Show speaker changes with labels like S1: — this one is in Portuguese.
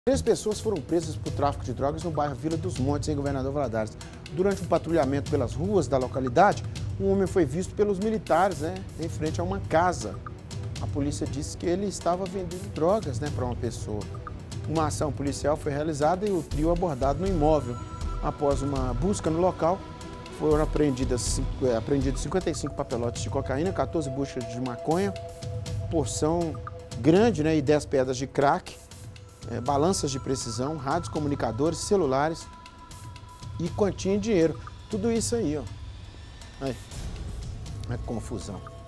S1: Três pessoas foram presas por tráfico de drogas no bairro Vila dos Montes, em Governador Valadares. Durante um patrulhamento pelas ruas da localidade, um homem foi visto pelos militares, em frente a uma casa. A polícia disse que ele estava vendendo drogas, para uma pessoa. Uma ação policial foi realizada e o trio abordado no imóvel. Após uma busca no local, foram apreendidos 55 papelotes de cocaína, 14 buchas de maconha, porção grande, e 10 pedras de crack, balanças de precisão, rádios, comunicadores, celulares e quantia em dinheiro. Tudo isso aí, ó. Aí, é confusão.